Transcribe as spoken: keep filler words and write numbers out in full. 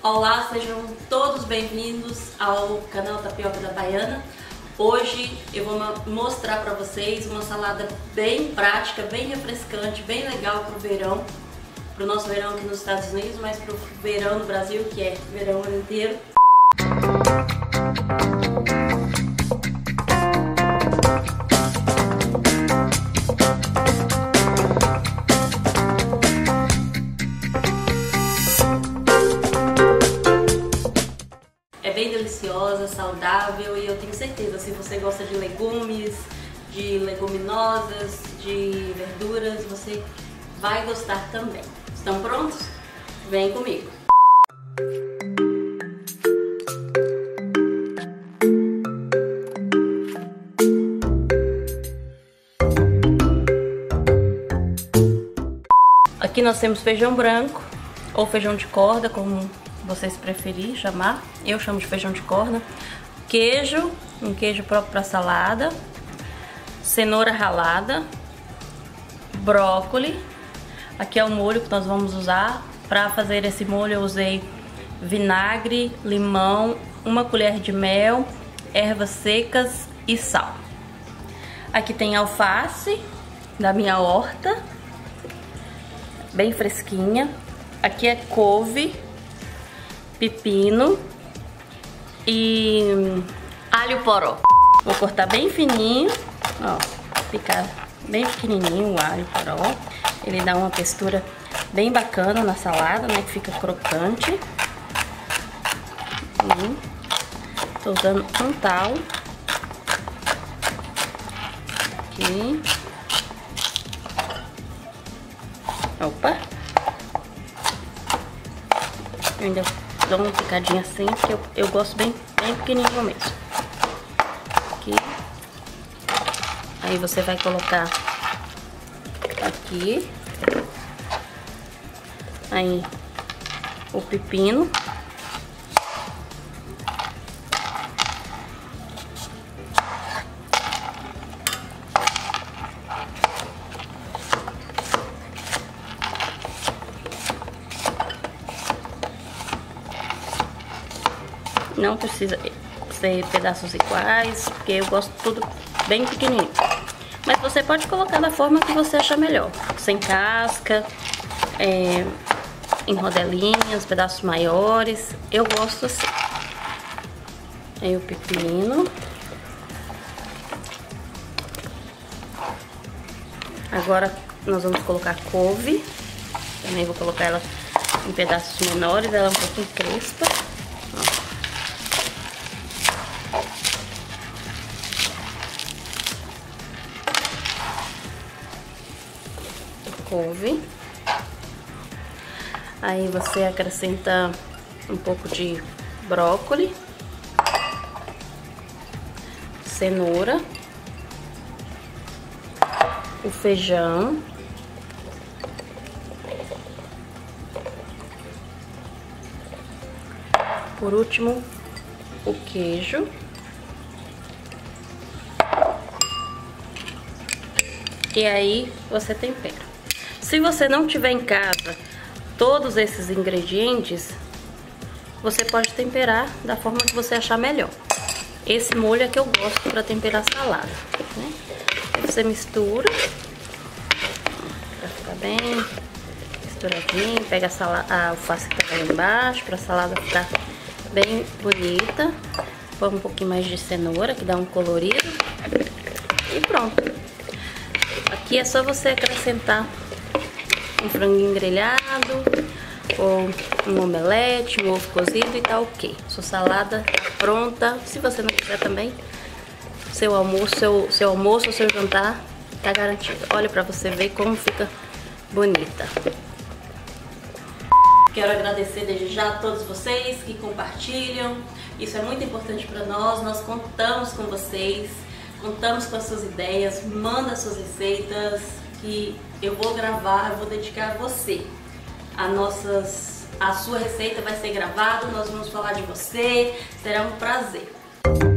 Olá, sejam todos bem-vindos ao canal Tapioca da Baiana. Hoje eu vou mostrar para vocês uma salada bem prática, bem refrescante, bem legal para o verão, para o nosso verão aqui nos Estados Unidos, mas para o verão no Brasil, que é verão o ano inteiro. É bem deliciosa, saudável e eu tenho certeza, se você gosta de legumes, de leguminosas, de verduras, você vai gostar também. Estão prontos? Vem comigo! Aqui nós temos feijão branco ou feijão de corda, como vocês preferirem chamar. Eu chamo de feijão de corda. Queijo, um queijo próprio para salada. Cenoura ralada. Brócolis. Aqui é o molho que nós vamos usar. Para fazer esse molho eu usei vinagre, limão, uma colher de mel, ervas secas e sal. Aqui tem alface da minha horta, bem fresquinha. Aqui é couve, pepino e alho poró. Vou cortar bem fininho, ó, picar bem pequenininho o alho poró. Ele dá uma textura bem bacana na salada, né, que fica crocante. Hum. Tô usando um tal. Aqui. Opa. Eu ainda dou uma picadinha assim, porque eu, eu gosto bem, bem pequenininho mesmo. Aqui. Aí você vai colocar aqui. Aí o pepino. Não precisa ser pedaços iguais, porque eu gosto tudo bem pequenininho. Mas você pode colocar da forma que você achar melhor. Sem casca, é, em rodelinhas, pedaços maiores. Eu gosto assim. Aí o pepino. Agora nós vamos colocar a couve. Também vou colocar ela em pedaços menores, ela é um pouquinho crespa. Couve. Aí você acrescenta um pouco de brócolis, cenoura, o feijão, por último o queijo. E aí você tempera. Se você não tiver em casa todos esses ingredientes, você pode temperar da forma que você achar melhor. Esse molho é que eu gosto para temperar salada, né? Você mistura para ficar bem misturadinho. Pega a, salada, a alface que tá lá embaixo para a salada ficar bem bonita. Põe um pouquinho mais de cenoura que dá um colorido e pronto. Aqui é só você acrescentar um franguinho grelhado, ou um omelete, um ovo cozido e tá ok. Sua salada tá pronta. Se você não quiser também, seu almoço, seu, seu almoço ou seu jantar tá garantido. Olha pra você ver como fica bonita. Quero agradecer desde já a todos vocês que compartilham. Isso é muito importante para nós. Nós contamos com vocês, contamos com as suas ideias. Manda suas receitas, que eu vou gravar, eu vou dedicar a você. A, nossas, a sua receita vai ser gravada, nós vamos falar de você, será um prazer.